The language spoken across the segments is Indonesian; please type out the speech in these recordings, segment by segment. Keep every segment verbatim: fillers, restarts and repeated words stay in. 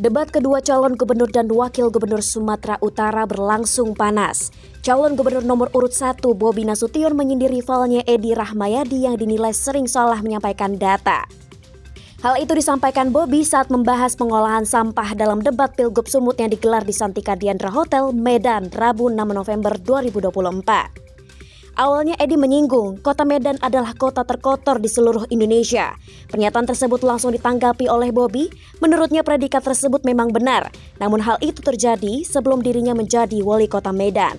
Debat kedua calon gubernur dan wakil gubernur Sumatera Utara berlangsung panas. Calon gubernur nomor urut satu Bobi Nasution menyindir rivalnya Edi Rahmayadi yang dinilai sering salah menyampaikan data. Hal itu disampaikan Bobi saat membahas pengolahan sampah dalam debat Pilgub Sumut yang digelar di Santika Diandra Hotel, Medan, Rabu enam November dua ribu dua puluh empat. Awalnya Edi menyinggung kota Medan adalah kota terkotor di seluruh Indonesia. Pernyataan tersebut langsung ditanggapi oleh Bobi. Menurutnya predikat tersebut memang benar, namun hal itu terjadi sebelum dirinya menjadi wali kota Medan.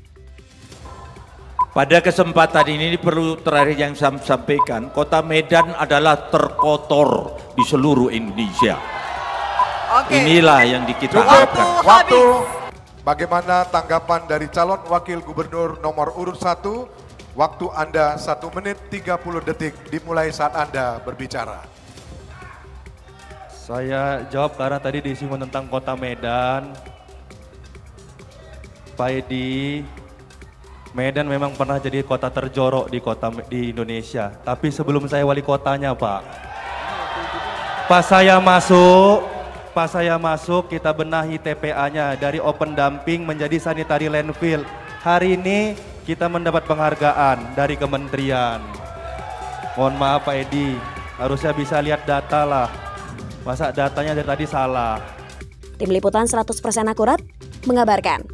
Pada kesempatan ini perlu terakhir yang saya sampaikan, kota Medan adalah terkotor di seluruh Indonesia. Oke. Inilah yang kita harapkan. Waktu. Bagaimana tanggapan dari calon wakil gubernur nomor urut satu? Waktu Anda satu menit tiga puluh detik dimulai saat Anda berbicara. Saya jawab karena tadi disinggung tentang kota Medan. Pak Edi, Medan memang pernah jadi kota terjorok di kota di Indonesia. Tapi sebelum saya wali kotanya, Pak, pas saya masuk, pas saya masuk kita benahi T P A-nya dari open dumping menjadi sanitary landfill. Hari ini kita mendapat penghargaan dari kementerian. Mohon maaf Pak Edi, harusnya bisa lihat data lah. Masa datanya dari tadi salah. Tim Liputan seratus persen Akurat mengabarkan.